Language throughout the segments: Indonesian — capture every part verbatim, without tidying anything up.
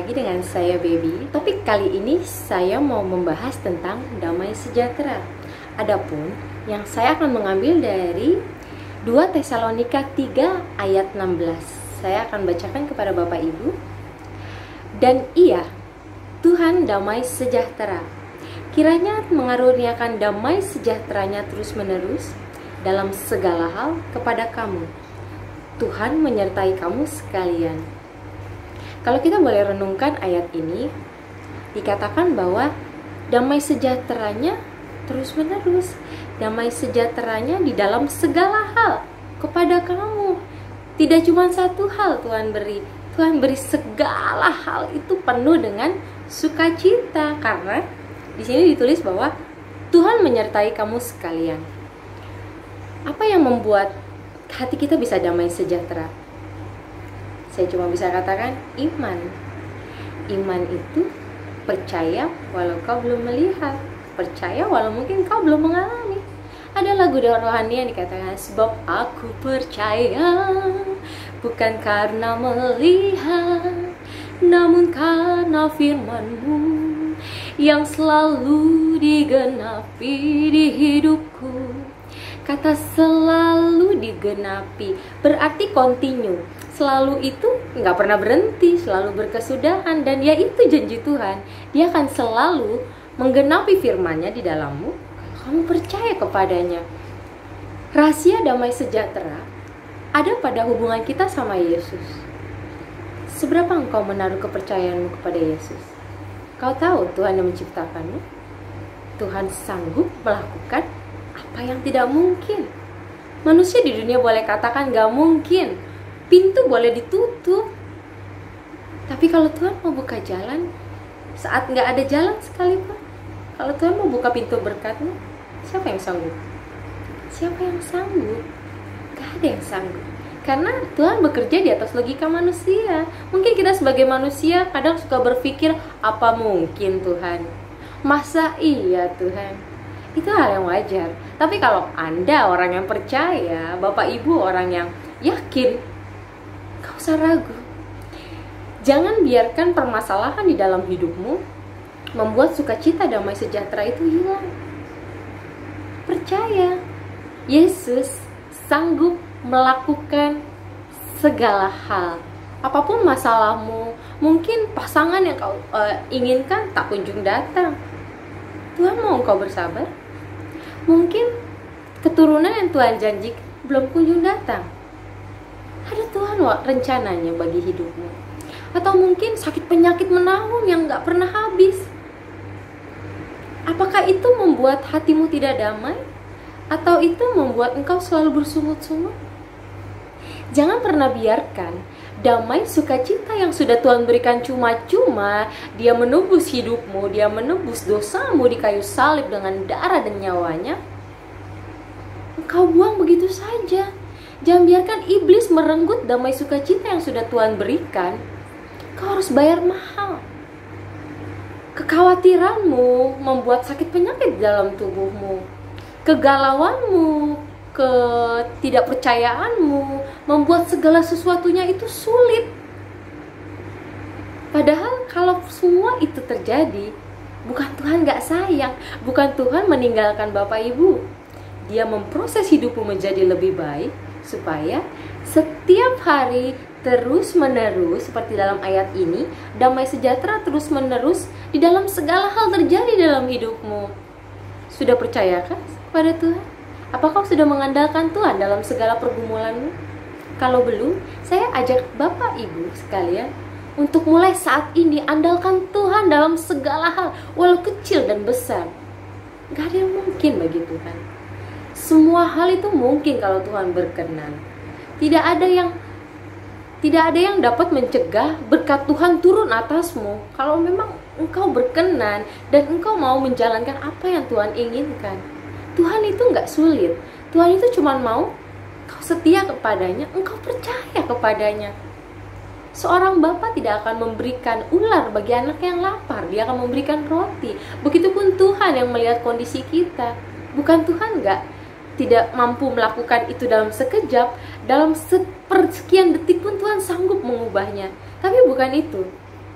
lagi dengan saya Baby. Topik kali ini saya mau membahas tentang damai sejahtera. Adapun yang saya akan mengambil dari dua Tesalonika tiga ayat enam belas. Saya akan bacakan kepada Bapak Ibu. Dan ia, Tuhan damai sejahtera, kiranya mengaruniakan damai sejahteranya terus-menerus dalam segala hal kepada kamu. Tuhan menyertai kamu sekalian. Kalau kita boleh renungkan ayat ini, dikatakan bahwa damai sejahteranya terus-menerus, damai sejahteranya di dalam segala hal kepada kamu. Tidak cuma satu hal Tuhan beri, Tuhan beri segala hal itu penuh dengan sukacita, karena di sini ditulis bahwa Tuhan menyertai kamu sekalian. Apa yang membuat hati kita bisa damai sejahtera? Saya cuma bisa katakan iman. Iman itu percaya walau kau belum melihat, percaya walau mungkin kau belum mengalami. Ada lagu rohani yang dikatakan, sebab aku percaya bukan karena melihat, namun karena firman-Mu yang selalu digenapi di hidupku. Kata selalu digenapi berarti continue. Selalu itu nggak pernah berhenti, selalu berkesudahan, dan ya itu janji Tuhan. Dia akan selalu menggenapi firman-Nya di dalammu. Kamu percaya kepadanya. Rahasia damai sejahtera ada pada hubungan kita sama Yesus. Seberapa engkau menaruh kepercayaanmu kepada Yesus? Kau tahu Tuhan yang menciptakanmu. Tuhan sanggup melakukan apa yang tidak mungkin. Manusia di dunia boleh katakan gak mungkin, pintu boleh ditutup, tapi kalau Tuhan mau buka jalan saat gak ada jalan sekalipun, kalau Tuhan mau buka pintu berkat-Mu, siapa yang sanggup? Siapa yang sanggup? Gak ada yang sanggup, karena Tuhan bekerja di atas logika manusia. Mungkin kita sebagai manusia kadang suka berpikir, apa mungkin Tuhan? Masa iya Tuhan? Itu hal yang wajar. Tapi kalau Anda orang yang percaya, Bapak Ibu orang yang yakin, gak usah ragu. Jangan biarkan permasalahan di dalam hidupmu membuat sukacita damai sejahtera itu hilang. Percaya, Yesus sanggup melakukan segala hal. Apapun masalahmu, mungkin pasangan yang kau uh, inginkan tak kunjung datang, Tuhan mau engkau bersabar. Mungkin keturunan yang Tuhan janji belum kunjung datang, ada Tuhan rencananya bagi hidupmu. Atau mungkin sakit penyakit menahun yang gak pernah habis. Apakah itu membuat hatimu tidak damai? Atau itu membuat engkau selalu bersungut-sungut? Jangan pernah biarkan damai sukacita yang sudah Tuhan berikan cuma-cuma, Dia menebus hidupmu, Dia menebus dosamu di kayu salib dengan darah dan nyawanya, engkau buang begitu saja. Jangan biarkan iblis merenggut damai sukacita yang sudah Tuhan berikan. Kau harus bayar mahal. Kekhawatiranmu membuat sakit penyakit dalam tubuhmu. Kegalauanmu, ketidakpercayaanmu membuat segala sesuatunya itu sulit. Padahal kalau semua itu terjadi, bukan Tuhan gak sayang, bukan Tuhan meninggalkan Bapak Ibu. Dia memproses hidupmu menjadi lebih baik, supaya setiap hari terus menerus, seperti dalam ayat ini, damai sejahtera terus menerus di dalam segala hal terjadi dalam hidupmu. Sudah percayakah kepada Tuhan? Apakah sudah mengandalkan Tuhan dalam segala pergumulanmu? Kalau belum, saya ajak Bapak Ibu sekalian untuk mulai saat ini andalkan Tuhan dalam segala hal, walau kecil dan besar. Gak ada yang mungkin bagi Tuhan. Semua hal itu mungkin kalau Tuhan berkenan. Tidak ada yang tidak ada yang dapat mencegah berkat Tuhan turun atasmu kalau memang engkau berkenan dan engkau mau menjalankan apa yang Tuhan inginkan. Tuhan itu nggak sulit. Tuhan itu cuma mau kau setia kepadanya, engkau percaya kepadanya. Seorang bapa tidak akan memberikan ular bagi anak yang lapar, dia akan memberikan roti. Begitupun Tuhan yang melihat kondisi kita. Bukan Tuhan nggak tidak mampu melakukan itu dalam sekejap, dalam sepersekian detik pun Tuhan sanggup mengubahnya. Tapi bukan itu.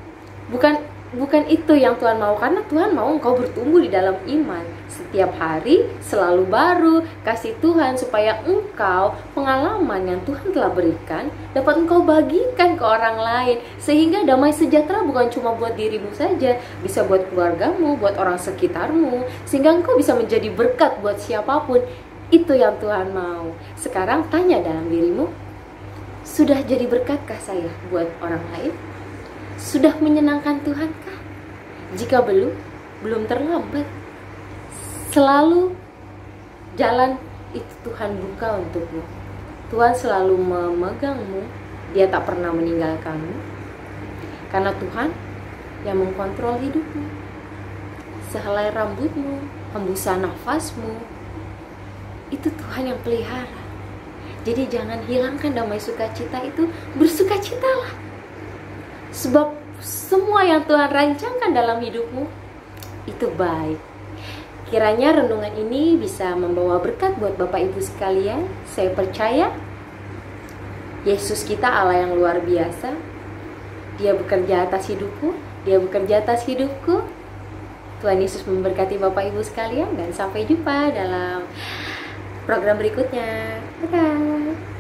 Bukan bukan itu yang Tuhan mau, karena Tuhan mau engkau bertumbuh di dalam iman. Setiap hari selalu baru kasih Tuhan, supaya engkau pengalaman yang Tuhan telah berikan dapat engkau bagikan ke orang lain. Sehingga damai sejahtera bukan cuma buat dirimu saja, bisa buat keluargamu, buat orang sekitarmu, sehingga engkau bisa menjadi berkat buat siapapun. Itu yang Tuhan mau. Sekarang tanya dalam dirimu, sudah jadi berkatkah saya buat orang lain? Sudah menyenangkan Tuhankah? Jika belum, belum terlambat. Selalu jalan itu Tuhan buka untukmu. Tuhan selalu memegangmu, Dia tak pernah meninggalkanmu. Karena Tuhan yang mengkontrol hidupmu. Sehelai rambutmu, hembusan nafasmu, itu Tuhan yang pelihara. Jadi jangan hilangkan damai sukacita itu, bersukacitalah. Sebab semua yang Tuhan rancangkan dalam hidupmu itu baik. Kiranya renungan ini bisa membawa berkat buat Bapak Ibu sekalian. Saya percaya Yesus kita Allah yang luar biasa. Dia bekerja atas hidupku, Dia bekerja atas hidupku. Tuhan Yesus memberkati Bapak Ibu sekalian, dan sampai jumpa dalam program berikutnya. Dadah.